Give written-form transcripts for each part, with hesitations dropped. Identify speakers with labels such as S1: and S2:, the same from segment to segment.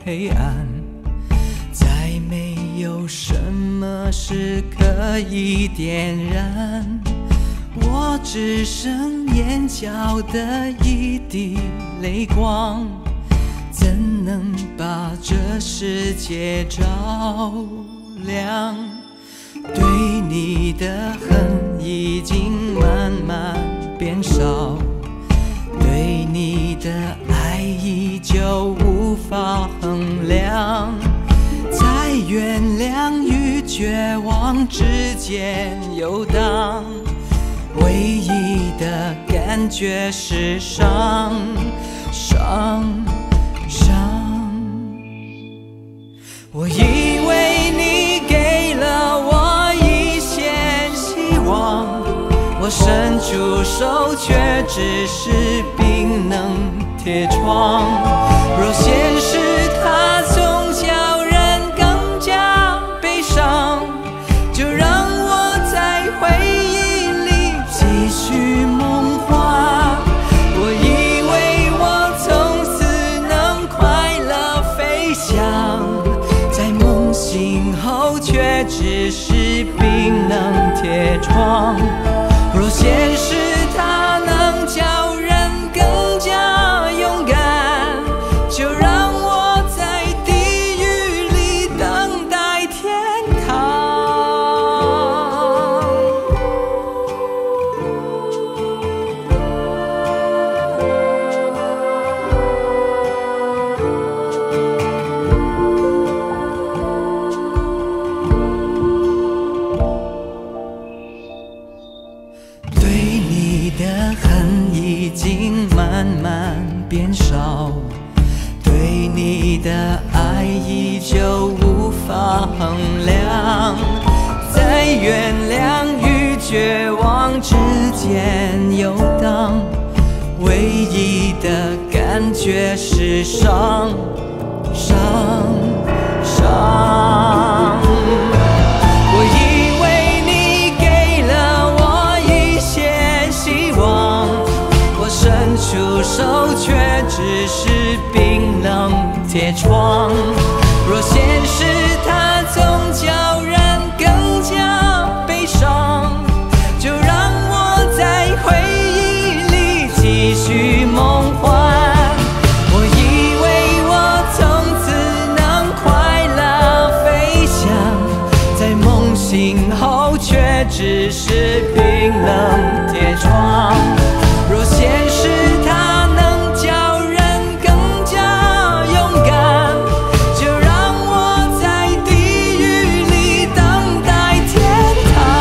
S1: 黑暗，再没有什么是可以点燃，我只剩眼角的一滴泪光，怎能把这世界照亮？对你的恨已经慢慢变少，对你的爱依旧无法衡量，在原谅与绝望之间游荡，唯一的感觉是伤。我以为你给了我一线希望，我伸出手却只是冰冷铁窗。若现实它总叫人更加悲伤，就让我在回忆里继续梦话。我以为我从此能快乐飞翔，在梦醒后却只是冰冷铁窗。若现实它能叫人更加勇敢，就让我在地狱里等待天堂。对你的恨已经慢慢变少，对你的爱依旧无法衡量，在原谅与绝望之间游荡，唯一的感觉是伤。我以为你给了我一些希望，我伸出手却只是冰冷铁窗。若现实它总叫人更加悲伤，就让我在回忆里继续梦幻。我以为我从此能快乐飞翔，在梦醒后却只是冰冷铁窗。若现实它能叫人更加勇敢，就让我在地狱里等待天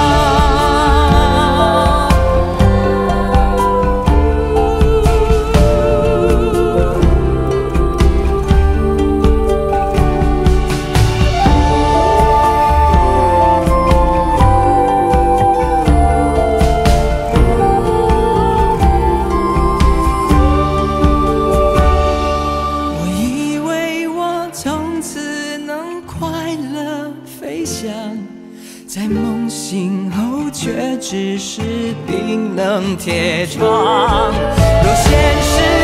S1: 我以为我从此能快乐飞翔，在梦醒后却只是冰冷铁窗。若现实